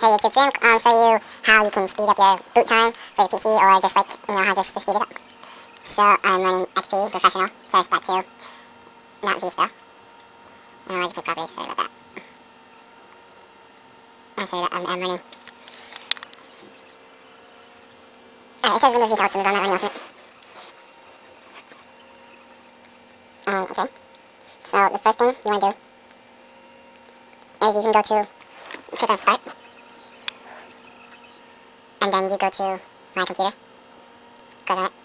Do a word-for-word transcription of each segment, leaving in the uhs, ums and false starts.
Hey YouTube, today I'm um, show you how you can speed up your boot time for your P C, or just like, you know, how just to speed it up. So I'm running X P Professional, so it's back to not Vista. I don't know why I just put properties, sorry about that. I'll show you that I'm, I'm running. Alright, it says Windows Vista, so I'm not running Ultimate. Um, okay. So the first thing you want to do is you can go to, click on Start. And then you go to My Computer. Click on it.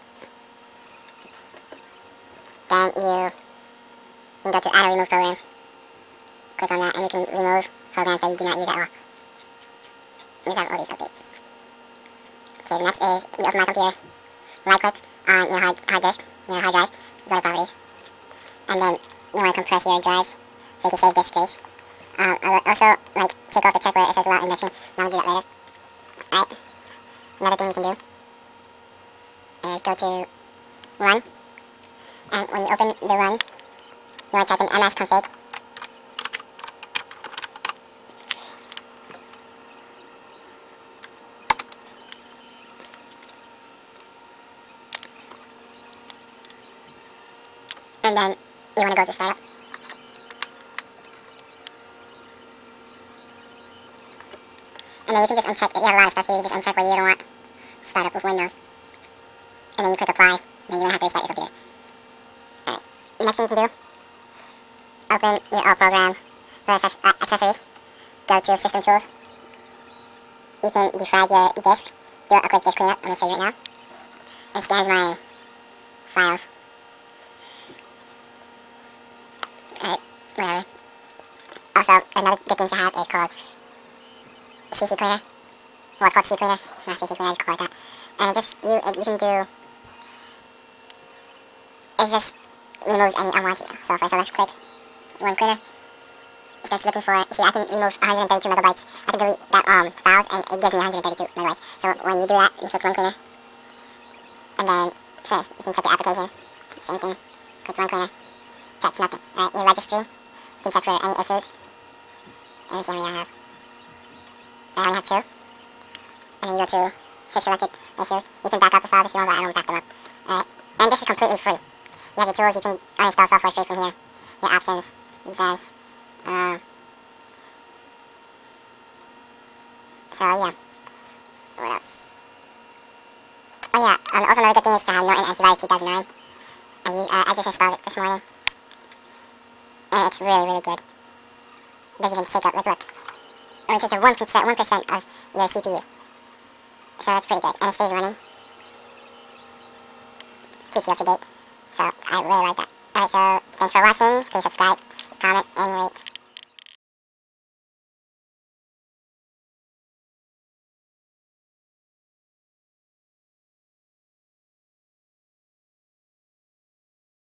Then you can go to Add or Remove Programs. Click on that, and you can remove programs that you do not use at all. Use out all these updates. Okay, the next is you open My Computer. Right click on your hard, hard disk, your hard drive. Go to Properties. And then you want to compress your drives so you can save disk space. Um, also, like, take off the check where it says allow indexing. I'm going to do that later. Alright. Another thing you can do is go to Run. And when you open the Run, you want to type in msconfig. And then you want to go to Startup. And then you can just uncheck, you have a lot of stuff here, you just uncheck what you don't want startup with Windows. And then you click Apply, then you don't have to restart your computer. Alright, next thing you can do, open your all programs, go to uh, Accessories, go to System Tools. You can defrag your disk, do a quick disk cleanup, I'm going to show you right now. It scans my files. Alright, whatever. Also, another good thing to have is called C C Cleaner. Well, it's called C Cleaner, not C C Cleaner, I just call it that. And it just, you, it, you can do, it just removes any unwanted. So first, so let's click One Cleaner. It starts looking for, see, I can remove one hundred thirty-two megabytes. I can delete that um files, and it gives me one hundred thirty-two megabytes. So when you do that, you click One Cleaner. And then first, you can check your applications. Same thing. Click One Cleaner. Checks nothing. Alright, your registry. You can check for any issues. Let me see how many I have. I only have two. And then you go to Fix Selected Issues. You can back up the files if you want, but I don't back them up. Alright. And this is completely free. You have your tools, you can uninstall software straight from here. Your options, advanced. Um, so yeah. What else? Oh yeah, um, also another good thing is to have Norton Antivirus two thousand nine. I, use, uh, I just installed it this morning. And it's really, really good. It doesn't even take up, like look. It only takes up one percent, one percent of your C P U. So that's pretty good. And it stays running. Keeps you up to date. So I really like that. Alright, so thanks for watching. Please subscribe, comment, and rate.